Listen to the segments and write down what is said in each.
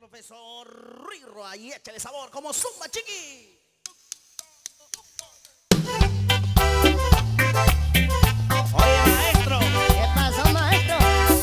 profesor Riro, ahí échale sabor como zumba, chiqui. Oye, maestro. ¿Qué pasó, maestro?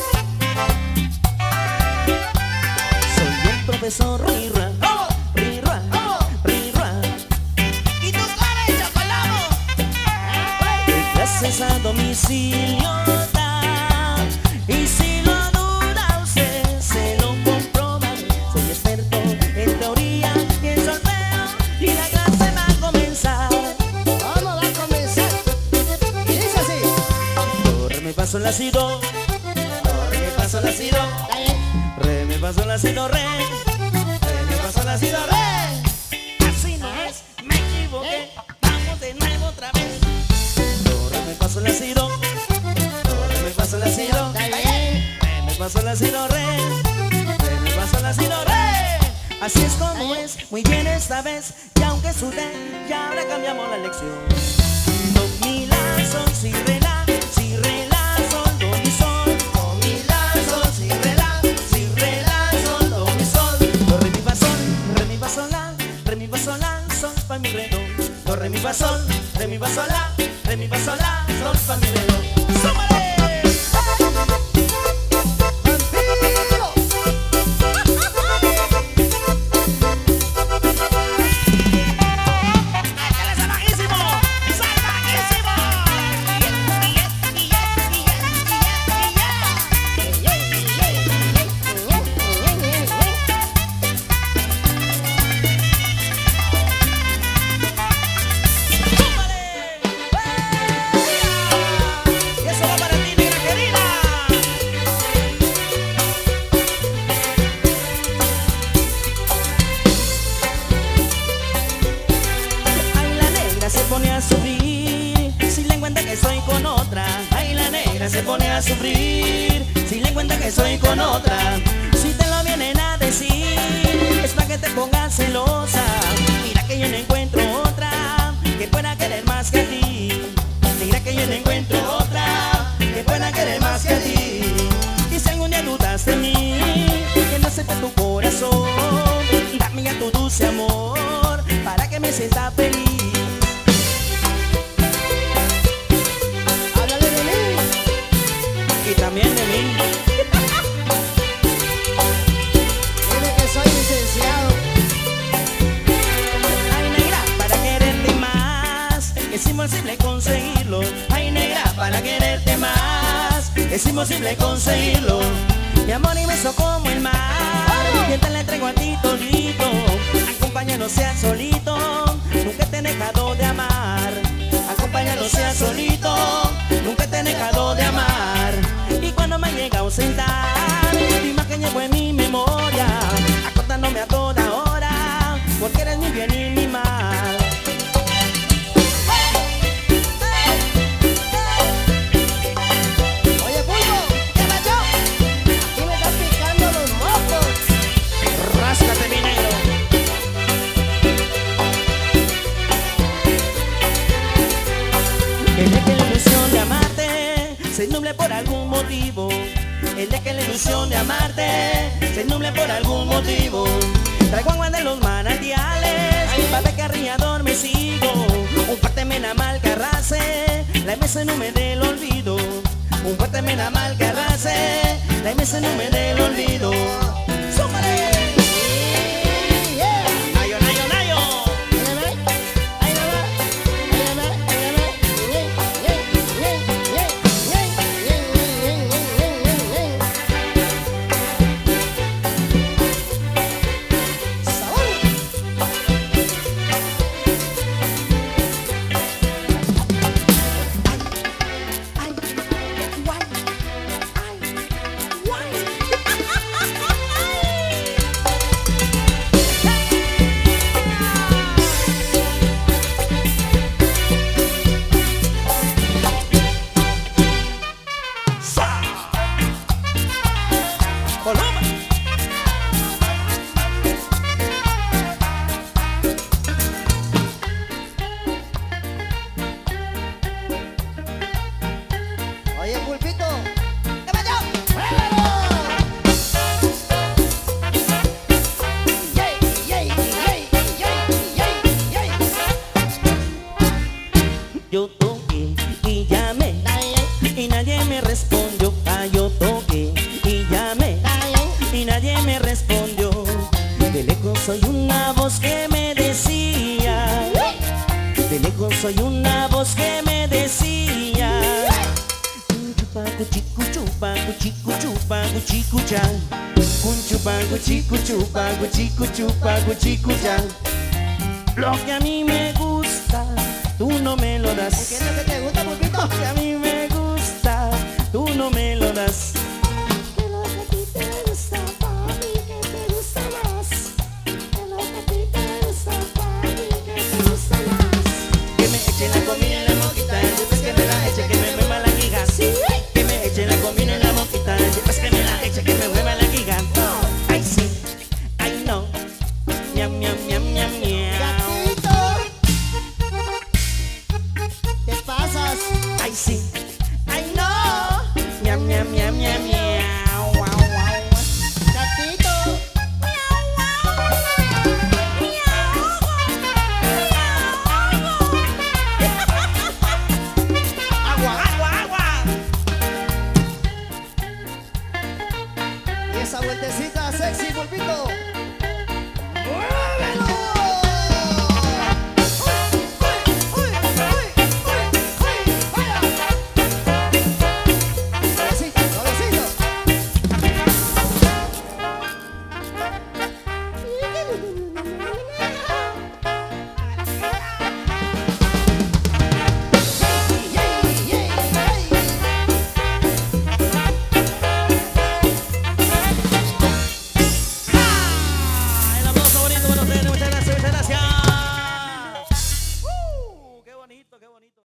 Soy el profesor Rira. Rira, Rira. ¿Y tú cuál es, chocolamo? De clases a domicilio da. Y si lo duda usted, se lo comproba. Soy experto en teoría y en solfeo. Y la clase va a comenzar. ¿Cómo va a comenzar? Y dice así. Do, re, mi, fa, sol, la, si, do. Do, re, mi, fa, sol, la, si, do. ¿Está bien? Re, mi, fa, sol, la, si, do, re. Re, mi, fa, sol, la, si, do, re. Así no es, me equivoqué. Vamos de nuevo otra vez. Do, re, mi, fa, sol, la, si, do. Do, re, mi, fa, sol, la, si, do. ¿Está bien? Re, mi, fa, sol, la, si, do, re. Re, mi, fa, sol, la, si, do, re. Así es como es, muy bien esta vez. Y aunque sudé, ya ahora cambiamos la lección. Do, mi, la, sol, si, re, la. Si, re, la, sol, do, mi, sol. Do, mi, la, sol, si, re, la. Si, re, la, sol, do, mi, sol. Do, re, mi, fa, sol, re, mi, fa, sol, la. Re, mi, fa, sol, la, sol, fa, mi, re, do. Do, re, mi, fa, sol, re, mi, fa, sol, la. Re, mi, fa, sol, la, sol, fa, mi, re, do. ¡Súmale! ¡Échale salvajísimo! ¡Salvajísimo! ¡Súmale! Y eso va para ti, negra querida. Ay, la negra se pone a sufrir si le encuentra que estoy con otra. Ay, la negra se pone a sufrir si le encuentra que estoy con otra. Si te lo vienen a decir es para que te pongas celosa. Mira que yo no encuentro otra que pueda querer más que a ti. Mira que yo no encuentro otra que pueda querer más que a ti. Y si algún día dudas de mí, que no sepa tu corazón, dame ya tu dulce amor para que me sienta feliz. Háblale de mí. Y también de mí. Dile que soy licenciado. Ay, negra, para quererte más es imposible conseguirlo. Ay, negra, para quererte más es imposible conseguirlo. Mi amor y beso como el mar, yo te le entrego a ti todito. Acompáñalo, sea solito, nunca te he dejado de amar. Acompáñalo, sea solito, nunca te he dejado de amar. Y cuando me llega a ausentar, tu imagen llegó en mi memoria, acordándome a toda hora, porque eres mi bien y mi mal. Oye, Pulpo, ¿qué pasó? Aquí me están picando los mocos. Ráscate, mi negro. El de que la ilusión de amarte se nuble por algún motivo. El de que la ilusión de amarte se nuble por algún motivo. Traigo agua de los manantiales, para que arriador me sigo. Un fuerte mena mal que arrase, la MS no me dé el olvido. Un fuerte mena mal que arrase, la MS no me dé el olvido. ¡Súmale! ¡Nayo, nayo, nayo! me respondió. De lejos soy una voz que me decía. De lejos soy una voz que me decía. Chupa cuchicu chupa cuchicu chupa cuchicucha. Chupa cuchicu chupa cuchicu chupa cuchicucha. Lo que a mí me gusta, tú no me lo das. ¿Qué es lo que te gusta, pulpito? Lo que a mí me gusta, tú no me lo das. Que lo que a ti te gusta, papi, que te gusta más. Que lo que a ti te gusta, papi, que te gusta más. Que me eche la comida en la boquita, después que me la eche, que me mueva la giga. Que me eche la comida en la boquita, después que me la eche, que me mueva la giga. Ay sí, ay no, miam miam miam miam miam. Gatito, te pasas. Ay sí, ay no, miam miam miam miam miau. Wow, wow. Gatito, Agua, agua, agua. y esa vueltecita sexy, pulpito.